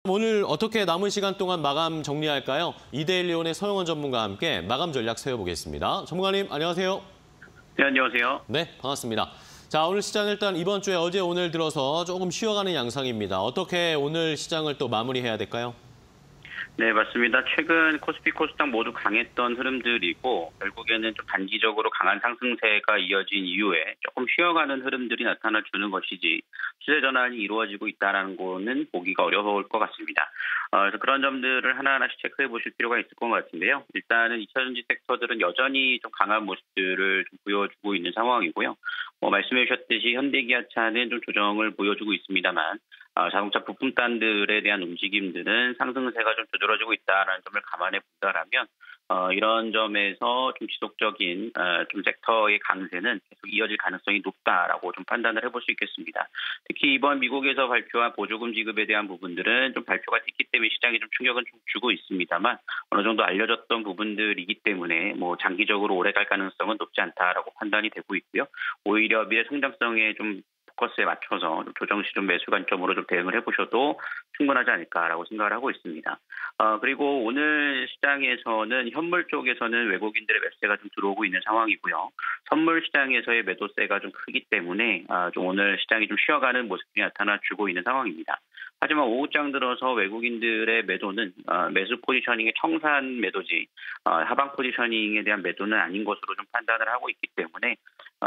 오늘 어떻게 남은 시간 동안 마감 정리할까요? 이데일리온의 서영원 전문가와 함께 마감 전략 세워보겠습니다. 전문가님, 안녕하세요. 네, 안녕하세요. 네, 반갑습니다. 자, 오늘 시장 일단 이번 주에 어제 오늘 들어서 조금 쉬어가는 양상입니다. 어떻게 오늘 시장을 또 마무리해야 될까요? 네, 맞습니다. 최근 코스피, 코스닥 모두 강했던 흐름들이고 결국에는 좀 단기적으로 강한 상승세가 이어진 이후에 조금 쉬어가는 흐름들이 나타나주는 것이지 시세 전환이 이루어지고 있다는 거는 보기가 어려울 것 같습니다. 그래서 그런 점들을 하나하나씩 체크해 보실 필요가 있을 것 같은데요. 일단은 2차전지 섹터들은 여전히 좀 강한 모습들을 좀 보여주고 있는 상황이고요. 말씀해 주셨듯이 현대기아차는 좀 조정을 보여주고 있습니다만 자동차 부품단들에 대한 움직임들은 상승세가 좀 두드러지고 있다는 점을 감안해 본다라면 이런 점에서 좀 지속적인 좀 섹터의 강세는 계속 이어질 가능성이 높다라고 좀 판단을 해볼 수 있겠습니다. 특히 이번 미국에서 발표한 보조금 지급에 대한 부분들은 좀 발표가 됐기 때문에 시장에 좀 충격은 좀 주고 있습니다만 어느 정도 알려졌던 부분들이기 때문에 장기적으로 오래 갈 가능성은 높지 않다라고 판단이 되고 있고요. 오히려 미래 성장성에 좀 포커스에 맞춰서 조정 시 좀 매수 관점으로 좀 대응을 해보셔도 충분하지 않을까라고 생각을 하고 있습니다. 그리고 오늘 시장에서는 현물 쪽에서는 외국인들의 매수세가 좀 들어오고 있는 상황이고요. 선물 시장에서의 매도세가 좀 크기 때문에 좀 오늘 시장이 좀 쉬어가는 모습이 나타나주고 있는 상황입니다. 하지만 오후장 들어서 외국인들의 매도는 매수 포지셔닝의 청산 매도지 하방 포지셔닝에 대한 매도는 아닌 것으로 좀 판단을 하고 있기 때문에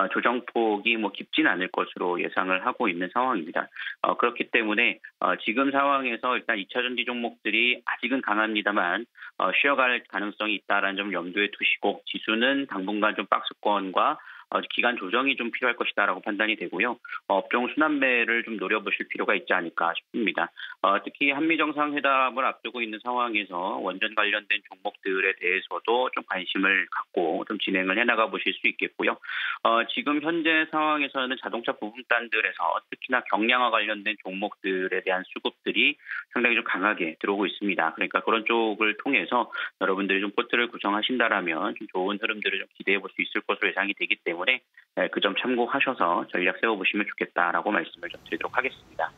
조정폭이 깊지는 않을 것으로 예상을 하고 있는 상황입니다. 그렇기 때문에 지금 상황에서 일단 2차전지 종목들이 아직은 강합니다만 쉬어갈 가능성이 있다는 점 염두에 두시고 지수는 당분간 좀 박스권과 기간 조정이 좀 필요할 것이다라고 판단이 되고요. 업종 순환매를 좀 노려보실 필요가 있지 않을까 싶습니다. 특히 한미 정상회담을 앞두고 있는 상황에서 원전 관련된 종목들에 대해서도 좀 관심을 갖고 좀 진행을 해나가 보실 수 있겠고요. 지금 현재 상황에서는 자동차 부품단들에서 특히나 경량화 관련된 종목들에 대한 수급들이 상당히 좀 강하게 들어오고 있습니다. 그러니까 그런 쪽을 통해서 여러분들이 좀 포트를 구성하신다라면 좀 좋은 흐름들을 좀 기대해 볼 수 있을 것으로 예상이 되기 때문에 그 점 참고하셔서 전략 세워보시면 좋겠다라고 말씀을 좀 드리도록 하겠습니다.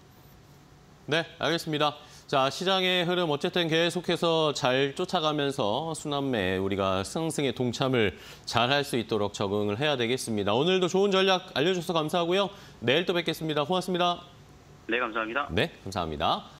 네, 알겠습니다. 자, 시장의 흐름 어쨌든 계속해서 잘 쫓아가면서 순환매에 우리가 상승에 동참을 잘 할 수 있도록 적응을 해야 되겠습니다. 오늘도 좋은 전략 알려주셔서 감사하고요. 내일 또 뵙겠습니다. 고맙습니다. 네, 감사합니다. 네, 감사합니다.